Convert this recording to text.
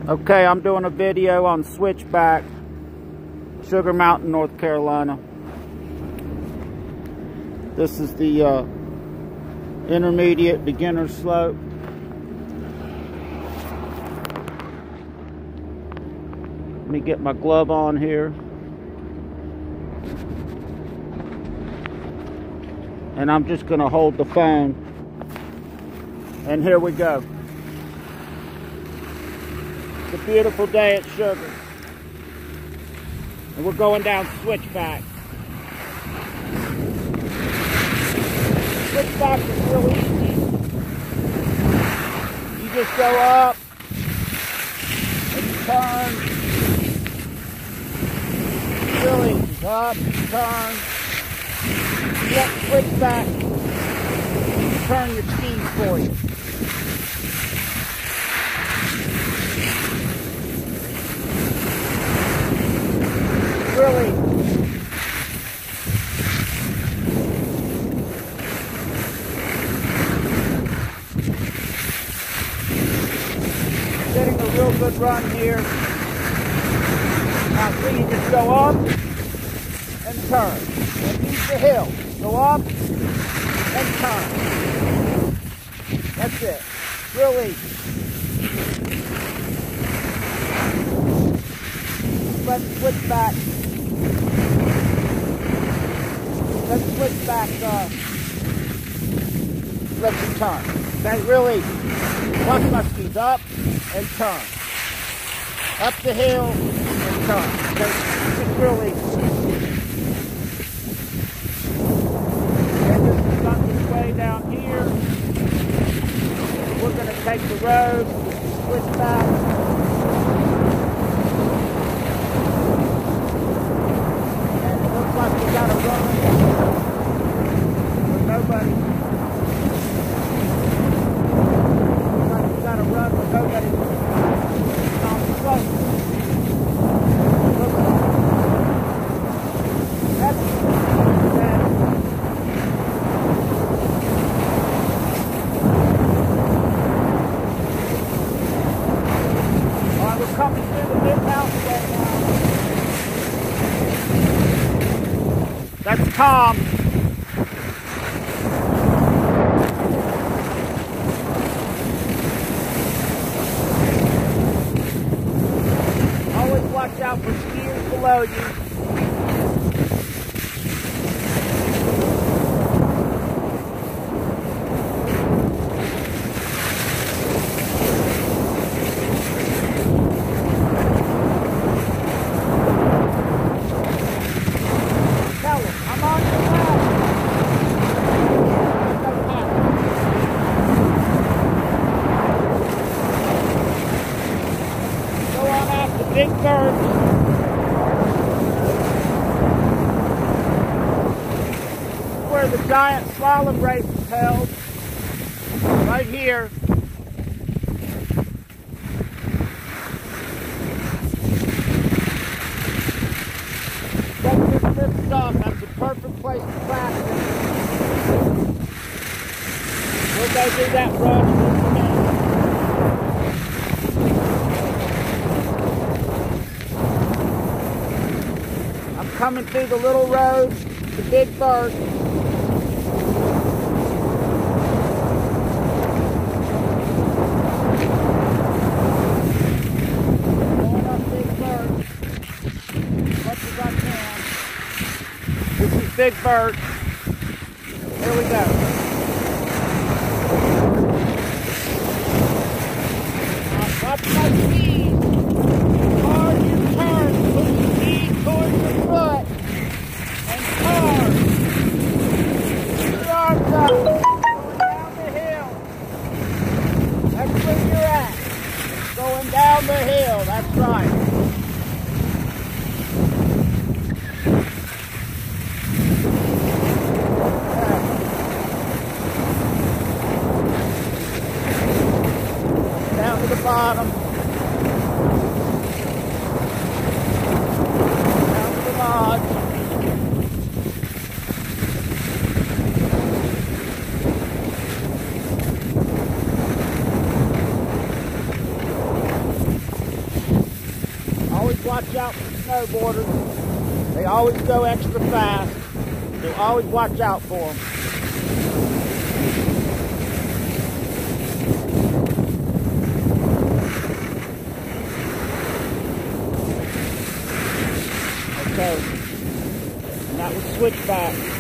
Okay, I'm doing a video on Switchback, Sugar Mountain, North Carolina. This is the intermediate beginner slope. Let me get my glove on here. And I'm just going to hold the phone. And here we go. It's a beautiful day at Sugar. And we're going down Switchback. Switchback is really easy. You just go up and you turn. Really easy. Up, turn. You have to switch back. Turn your skis for you. Really. Getting a real good run here. Now see, you just go up and turn. And use the hill. Go up and turn. That's it. Real easy. Let's switch back. Let's switch back. Let's turn. Okay, real easy. Watch my skis up and turn. Up the hill and turn. Okay, it's real easy. Way down here, we're going to take the road, switch back, and it looks like we got a run with nobody. Looks like we got a run with nobody on the slope. Coming through the big house right now. That's Tom. Always watch out for skiers below you. Big bird. Where the giant slalom race is held. Right here. That's this stuff. That's a perfect place to practice. We'll go do that run in just a minute. Coming through the little road, the big bird. Going up Big Bird as much as I can. This is Big Bird. Here we go. Now watch my speed. Hard you turn, put your speed towards your foot. Your arms up, going down the hill. That's where you're at. Going down the hill, that's right. Down to the bottom. Down to the lodge. watch out for snowboarders. They always go extra fast, so always watch out for them. Okay, and that was switchback.